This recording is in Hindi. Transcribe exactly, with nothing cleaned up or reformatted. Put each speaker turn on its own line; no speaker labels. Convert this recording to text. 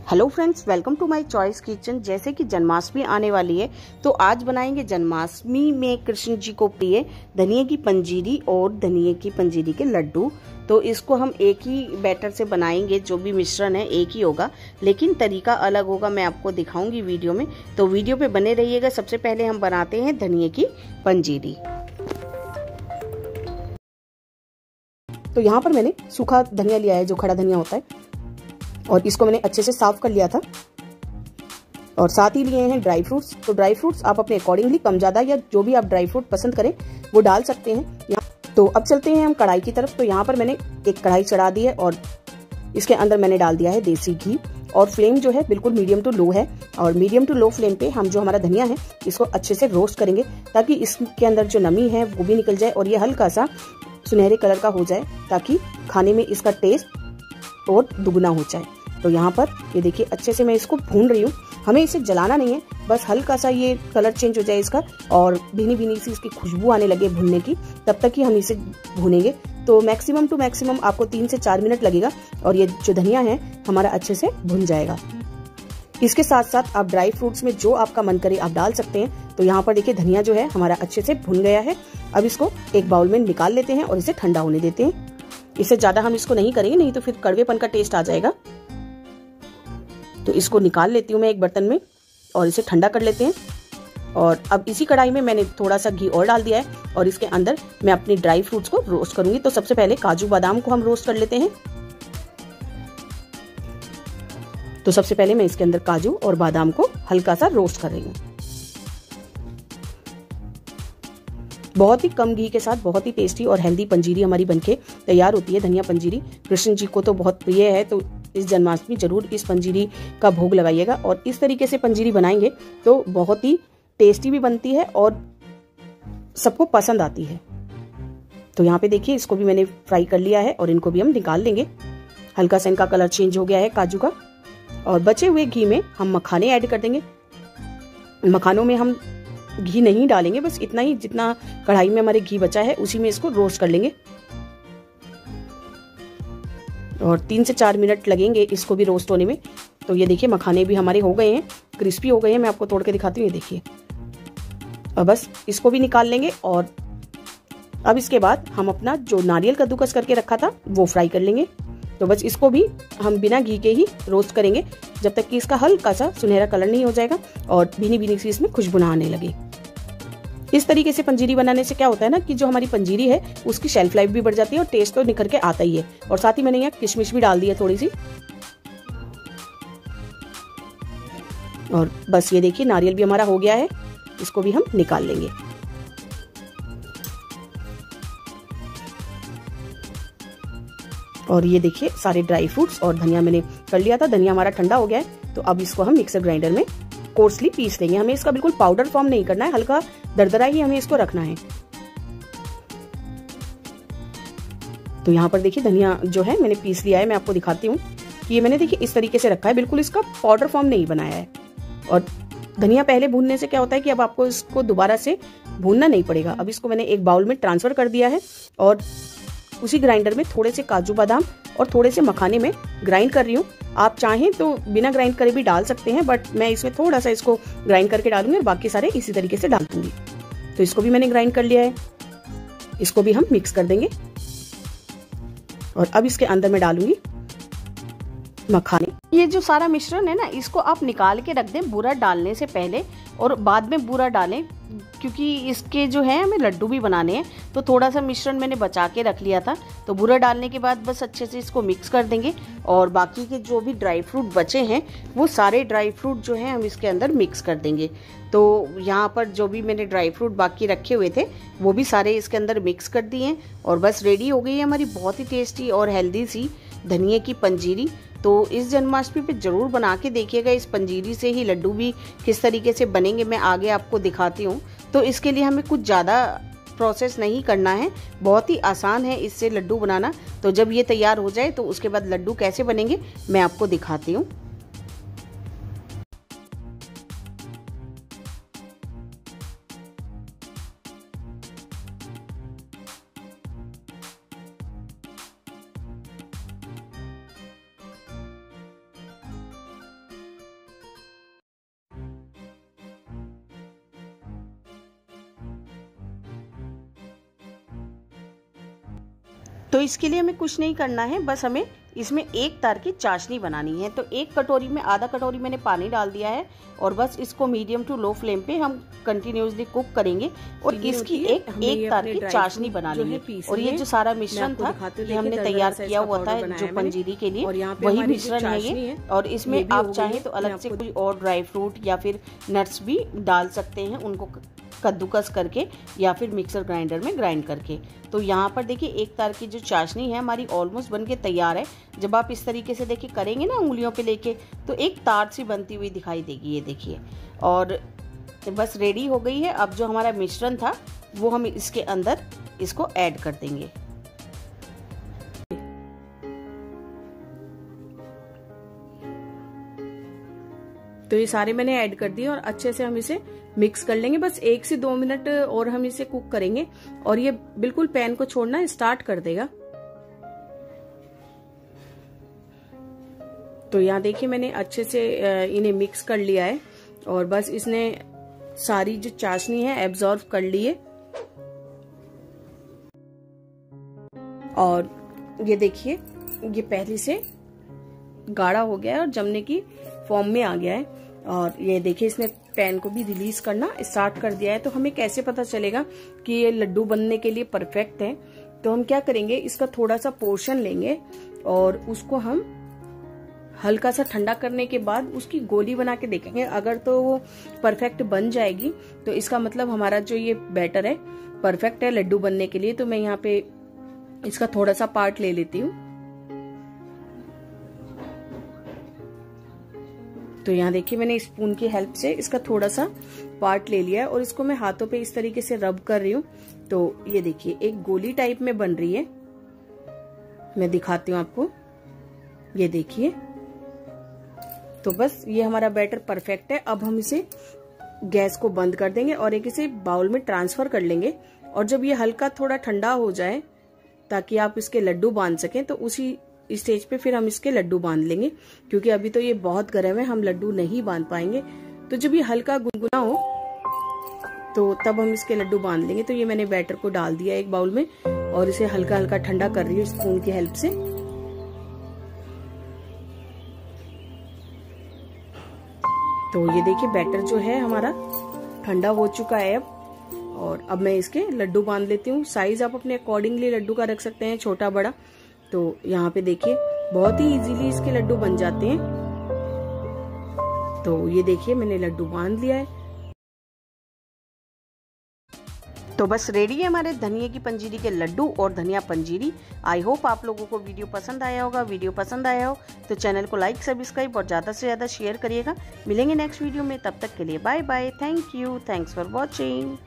Hello friends, welcome to my choice kitchen. जैसे कि जन्माष्टमी आने वाली है तो आज बनाएंगे जन्माष्टमी में कृष्ण जी को प्रिय धनिये की पंजीरी और धनिये की पंजीरी के लड्डू। तो इसको हम एक ही बैटर से बनाएंगे, जो भी मिश्रण है एक ही होगा लेकिन तरीका अलग होगा। मैं आपको दिखाऊंगी वीडियो में, तो वीडियो पे बने रहिएगा। सबसे पहले हम बनाते हैं धनिये की पंजीरी। तो यहाँ पर मैंने सूखा धनिया लिया है, जो खड़ा धनिया होता है, और इसको मैंने अच्छे से साफ कर लिया था। और साथ ही लिए हैं ड्राई फ्रूट्स। तो ड्राई फ्रूट्स आप अपने अकॉर्डिंगली कम ज़्यादा या जो भी आप ड्राई फ्रूट पसंद करें वो डाल सकते हैं। यहाँ तो अब चलते हैं हम कढ़ाई की तरफ। तो यहाँ पर मैंने एक कढ़ाई चढ़ा दी है और इसके अंदर मैंने डाल दिया है देसी घी। और फ्लेम जो है बिल्कुल मीडियम टू लो है, और मीडियम टू लो फ्लेम पे हम जो हमारा धनिया है इसको अच्छे से रोस्ट करेंगे, ताकि इसके अंदर जो नमी है वो भी निकल जाए और ये हल्का सा सुनहरे कलर का हो जाए, ताकि खाने में इसका टेस्ट और दुगना हो जाए। तो यहाँ पर ये देखिए अच्छे से मैं इसको भून रही हूँ। हमें इसे जलाना नहीं है, बस हल्का सा ये कलर चेंज हो जाए इसका और भीनी भीनी सी इसकी खुशबू आने लगे भूनने की, तब तक ही हम इसे भूनेंगे। तो मैक्सिमम टू मैक्सिमम आपको तीन से चार मिनट लगेगा और ये जो धनिया है हमारा अच्छे से भुन जाएगा। इसके साथ साथ आप ड्राई फ्रूट्स में जो आपका मन करे आप डाल सकते हैं। तो यहाँ पर देखिए धनिया जो है हमारा अच्छे से भुन गया है। अब इसको एक बाउल में निकाल लेते हैं और इसे ठंडा होने देते हैं। इससे ज्यादा हम इसको नहीं करेंगे, नहीं तो फिर कड़वेपन का टेस्ट आ जाएगा। तो इसको निकाल लेती हूँ मैं एक बर्तन में और इसे ठंडा कर लेते हैं। और अब इसी कढ़ाई में मैंने थोड़ा सा घी और डाल दिया है और इसके अंदर मैं अपनी ड्राई फ्रूट्स को रोस्ट करूंगी। तो सबसे पहले काजू बादाम को हम रोस्ट कर लेते हैं। तो सबसे पहले मैं इसके अंदर काजू और बादाम को हल्का सा रोस्ट कर रही हूँ। बहुत ही कम घी के साथ बहुत ही टेस्टी और हेल्दी पंजीरी हमारी बनके तैयार होती है। धनिया पंजीरी कृष्ण जी को तो बहुत प्रिय है, तो इस जन्माष्टमी जरूर इस पंजीरी का भोग लगाइएगा। और इस तरीके से पंजीरी बनाएंगे तो बहुत ही टेस्टी भी बनती है और सबको पसंद आती है। तो यहाँ पे देखिए इसको भी मैंने फ्राई कर लिया है और इनको भी हम निकाल लेंगे। हल्का सा इनका कलर चेंज हो गया है काजू का। और बचे हुए घी में हम मखाने ऐड कर देंगे। मखानों में हम घी नहीं डालेंगे, बस इतना ही जितना कढ़ाई में हमारे घी बचा है उसी में इसको रोस्ट कर लेंगे। और तीन से चार मिनट लगेंगे इसको भी रोस्ट होने में। तो ये देखिए मखाने भी हमारे हो गए हैं, क्रिस्पी हो गए हैं। मैं आपको तोड़ के दिखाती हूँ, ये देखिए। और बस इसको भी निकाल लेंगे। और अब इसके बाद हम अपना जो नारियल कद्दूकस करके रखा था वो फ्राई कर लेंगे। तो बस इसको भी हम बिना घी के ही रोस्ट करेंगे, जब तक कि इसका हल्का सा सुनहरा कलर नहीं हो जाएगा और भीनी भीनी सी इसमें खुशबू ना आने लगे। इस तरीके से पंजीरी बनाने से क्या होता है ना, कि जो हमारी पंजीरी है उसकी शेल्फ लाइफ भी बढ़ जाती है और टेस्ट तो निखर के आता ही है। और साथ ही मैंने यहाँ किशमिश भी डाल दी है थोड़ी सी। और बस ये देखिए नारियल भी हमारा हो गया है, इसको भी हम निकाल लेंगे। और ये देखिए सारे ड्राई फ्रूट्स और धनिया मैंने कर लिया था। धनिया हमारा ठंडा हो गया है। तो अब इसको हम मिक्सर ग्राइंडर में कोर्सली पीस लेंगे। हमें इसका बिल्कुल पाउडर फॉर्म नहीं करना है, हल्का दरदरा ही हमें इसको रखना है। तो यहाँ पर देखिए धनिया जो है मैंने पीस लिया है। मैं आपको दिखाती हूँ कि ये मैंने देखिए इस तरीके से रखा है, बिल्कुल इसका पाउडर फॉर्म नहीं बनाया है। और धनिया पहले भूनने से क्या होता है कि अब आपको इसको दोबारा से भूनना नहीं पड़ेगा। अब इसको मैंने एक बाउल में ट्रांसफर कर दिया है और उसी ग्राइंडर में थोड़े से काजू बादाम और थोड़े से मखाने में ग्राइंड कर रही हूँ। आप चाहें तो बिना ग्राइंड करे भी डाल सकते हैं, बट मैं इसमें थोड़ा सा इसको ग्राइंड करके डालूंगी और बाकी सारे इसी तरीके से डाल दूंगी। तो इसको भी मैंने ग्राइंड कर लिया है, इसको भी हम मिक्स कर देंगे। और अब इसके अंदर मैं डालूंगी मखाने। ये जो सारा मिश्रण है ना, इसको आप निकाल के रख दें बूरा डालने से पहले, और बाद में बूरा डालें, क्योंकि इसके जो है हमें लड्डू भी बनाने हैं। तो थोड़ा सा मिश्रण मैंने बचा के रख लिया था। तो बूरा डालने के बाद बस अच्छे से इसको मिक्स कर देंगे और बाकी के जो भी ड्राई फ्रूट बचे हैं वो सारे ड्राई फ्रूट जो हैं हम इसके अंदर मिक्स कर देंगे। तो यहाँ पर जो भी मैंने ड्राई फ्रूट बाकी रखे हुए थे वो भी सारे इसके अंदर मिक्स कर दिए और बस रेडी हो गई है हमारी बहुत ही टेस्टी और हेल्दी सी धनिये की पंजीरी। तो इस जन्माष्टमी पे जरूर बना के देखिएगा। इस पंजीरी से ही लड्डू भी किस तरीके से बनेंगे मैं आगे आपको दिखाती हूँ। तो इसके लिए हमें कुछ ज़्यादा प्रोसेस नहीं करना है, बहुत ही आसान है इससे लड्डू बनाना। तो जब ये तैयार हो जाए तो उसके बाद लड्डू कैसे बनेंगे मैं आपको दिखाती हूँ। तो इसके लिए हमें कुछ नहीं करना है, बस हमें इसमें एक तार की चाशनी बनानी है। तो एक कटोरी में आधा कटोरी मैंने पानी डाल दिया है और बस इसको मीडियम टू लो फ्लेम पे हम कंटिन्यूसली कुक करेंगे और इसकी एक एक तार की चाशनी बनानी है। और ये जो सारा मिश्रण था ये हमने तैयार किया हुआ था जो पंजीरी के लिए, वही मिश्रण है ये। और इसमें आप चाहें तो अलग से कोई और ड्राई फ्रूट या फिर नट्स भी डाल सकते हैं, उनको कद्दूकस करके या फिर मिक्सर ग्राइंडर में ग्राइंड करके। तो यहाँ पर देखिए एक तार की जो चाशनी है हमारी ऑलमोस्ट बनके तैयार है। जब आप इस तरीके से देखिए करेंगे ना उंगलियों पे लेके तो एक तार सी बनती हुई दिखाई देगी, ये देखिए। और बस रेडी हो गई है। अब जो हमारा मिश्रण था वो हम इसके अंदर इसको ऐड कर देंगे। तो ये सारे मैंने ऐड कर दिए और अच्छे से हम इसे मिक्स कर लेंगे। बस एक से दो मिनट और हम इसे कुक करेंगे और ये बिल्कुल पैन को छोड़ना स्टार्ट कर देगा। तो यहाँ देखिए मैंने अच्छे से इन्हें मिक्स कर लिया है और बस इसने सारी जो चाशनी है एब्जॉर्ब कर ली है। और ये देखिए ये पहले से गाढ़ा हो गया है और जमने की फॉर्म में आ गया है। और ये देखिए इसने पैन को भी रिलीज करना स्टार्ट कर दिया है। तो हमें कैसे पता चलेगा कि ये लड्डू बनने के लिए परफेक्ट है? तो हम क्या करेंगे, इसका थोड़ा सा पोर्शन लेंगे और उसको हम हल्का सा ठंडा करने के बाद उसकी गोली बना के देखेंगे। अगर तो वो परफेक्ट बन जाएगी तो इसका मतलब हमारा जो ये बैटर है परफेक्ट है लड्डू बनने के लिए। तो मैं यहाँ पे इसका थोड़ा सा पार्ट ले लेती हूँ। तो यहाँ देखिए मैंने स्पून की हेल्प से इसका थोड़ा सा पार्ट ले लिया है और इसको मैं हाथों पे इस तरीके से रब कर रही हूँ। तो ये देखिए एक गोली टाइप में बन रही है, मैं दिखाती हूँ आपको। ये देखिए, तो बस ये हमारा बैटर परफेक्ट है। अब हम इसे गैस को बंद कर देंगे और एक इसे बाउल में ट्रांसफर कर लेंगे। और जब ये हल्का थोड़ा ठंडा हो जाए ताकि आप इसके लड्डू बांध सकें तो उसी स्टेज पे फिर हम इसके लड्डू बांध लेंगे, क्योंकि अभी तो ये बहुत गर्म है, हम लड्डू नहीं बांध पाएंगे। तो जब ये हल्का गुनगुना हो तो तब हम इसके लड्डू बांध लेंगे। तो ये मैंने बैटर को डाल दिया एक बाउल में और इसे हल्का हल्का ठंडा कर रही हूँ स्पून की हेल्प से। तो ये देखिए बैटर जो है हमारा ठंडा हो चुका है अब। और अब मैं इसके लड्डू बांध लेती हूँ। साइज आप अपने अकॉर्डिंगली लड्डू का रख सकते हैं, छोटा बड़ा। तो यहाँ पे देखिए बहुत ही इजीली इसके लड्डू बन जाते हैं। तो ये देखिए मैंने लड्डू बांध लिया है। तो बस रेडी है हमारे धनिया की पंजीरी के लड्डू और धनिया पंजीरी। आई होप आप लोगों को वीडियो पसंद आया होगा। वीडियो पसंद आया हो तो चैनल को लाइक सब्सक्राइब और ज़्यादा से ज़्यादा शेयर करिएगा। मिलेंगे नेक्स्ट वीडियो में, तब तक के लिए bye bye. Thank you, thanks for watching.